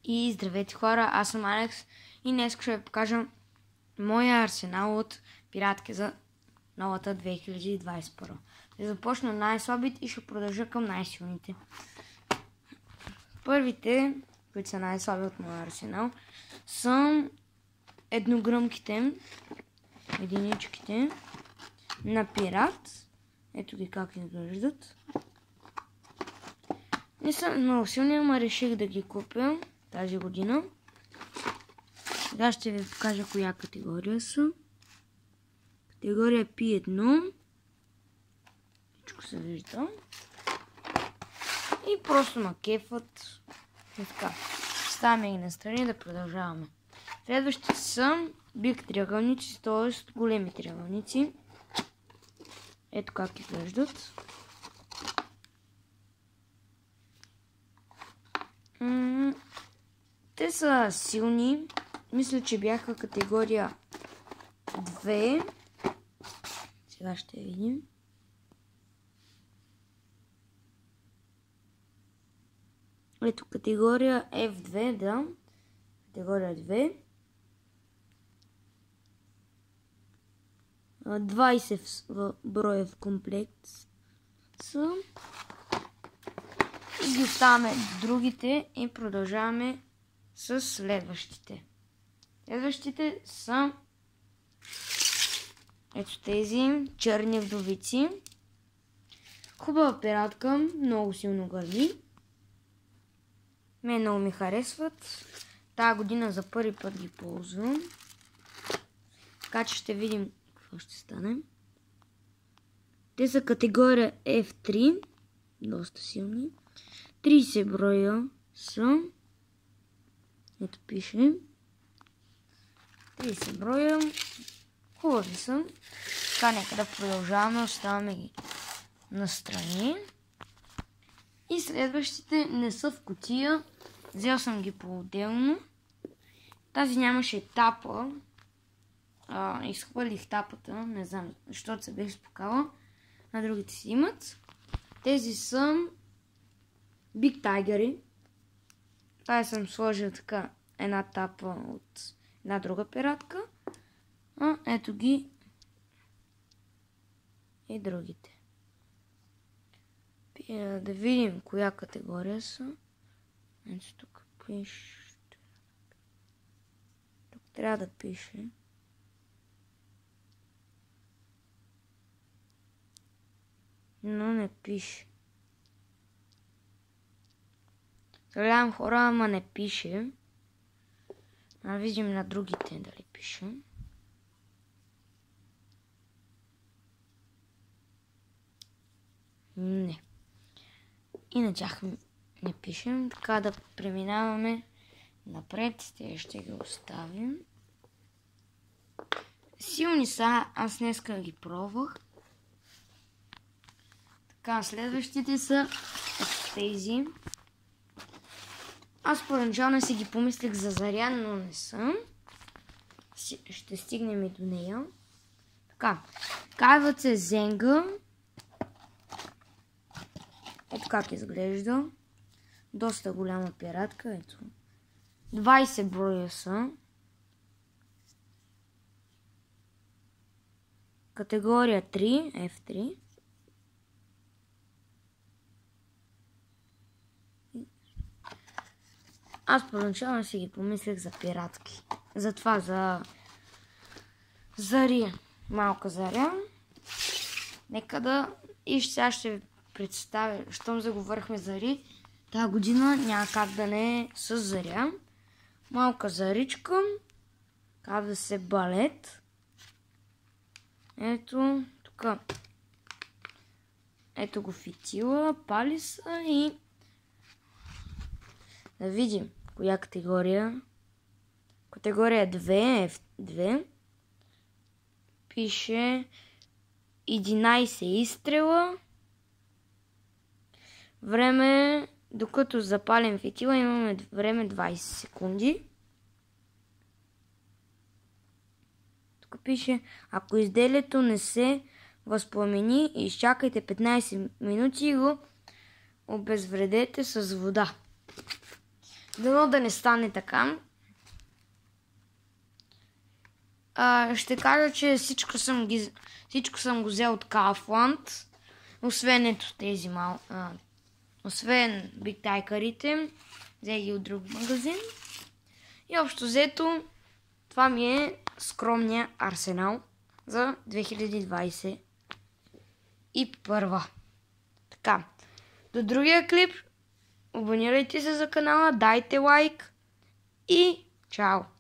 И здравейте хора, аз съм Алекс и днес ще ви покажа моя арсенал от пиратки за новата 2021. Ще започна най-слабите и ще продължа към най-силните. Първите, които са най-слаби от моя арсенал, са едногръмките, единичките на пират. Ето ги как изглеждат. Не са много силни, ама реших да ги купя тази година. Сега ще ви покажа коя категория са. Категория P1. Всичко се вижда. И просто ма кефът. Така. Ставаме ги настрани да продължаваме. Следващите са биг триъгълници, т.е. големи триъгълници. Ето как изглеждат. Те са силни. Мисля, че бяха категория 2. Сега ще видим. Ето категория F2, да. Категория 2. 20 броя в комплект са. И ги оставяме другите и продължаваме с следващите. Следващите са ето тези черни вдовици. Хубава пиратка, много силно гърди. Мен много ми харесват. Тая година за първи път ги ползвам. Така че ще видим какво ще стане. Те са категория F3. Доста силни. 30 броя са. Ето пише. 30 броя. Хубави са. Така, нека да продължаваме. Оставаме ги настрани. И следващите не са в кутия. Взел съм ги по-отделно. Тази нямаше тапа. Изхвърлих тапата. Не знам, защото се бях спукала. А другите си имат. Тези са Big Tiger. Това съм сложил така една тапа от една друга пиратка. Ето ги и другите. Да видим коя категория са. Ето тук пише. Тук трябва да пише. Но не пише. Съжалявам хора, ама не пише. Видим на другите дали пише. Не. И на тях не пишем. Така да преминаваме напред. Те ще ги оставим. Силни са. Аз днеска ги пробвах. Така, следващите са тези. Аз първоначално си ги помислих за Заря, но не съм. Ще стигнем и до нея. Така, казват се Зенга. Ето как изглежда. Доста голяма пиратка. Ето. 20 броя са. Категория 3, F3. Аз първоначално си ги помислих за пиратки. Затова за Зари. Малка Заря. Нека да... И сега ще ви представя, щом заговорихме Зари, тази година няма как да не е с Заря. Малка Заричка. Казва се Балет. Ето тук. Ето го фитила, палиса и да видим коя категория. Категория 2, F2. Пише 11 изстрела. Време, докато запалим фитила, имаме време 20 секунди. Тук пише, ако изделието не се възпламени, изчакайте 15 минути и го обезвредете с вода. Дано да не стане така. Ще кажа, че всичко съм го взел от Kaufland. Освен ето тези освен Big Tigerите. Взех ги от друг магазин. И общо взето, това ми е скромния арсенал за 2021. Така, до другия клип, абонирайте се за канала, дайте лайк и чао!